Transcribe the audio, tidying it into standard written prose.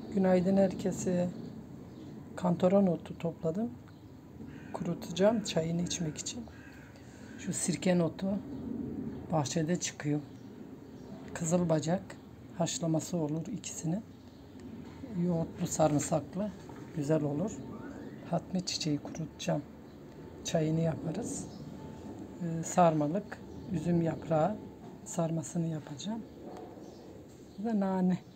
Günaydın herkese. Kantaron otu topladım. Kurutacağım çayını içmek için. Şu sirke otu bahçede çıkıyor. Kızılbacak haşlaması olur ikisini. Yoğurtlu sarımsaklı güzel olur. Hatmi çiçeği kurutacağım. Çayını yaparız. Sarmalık üzüm yaprağı sarmasını yapacağım. Bu da nane.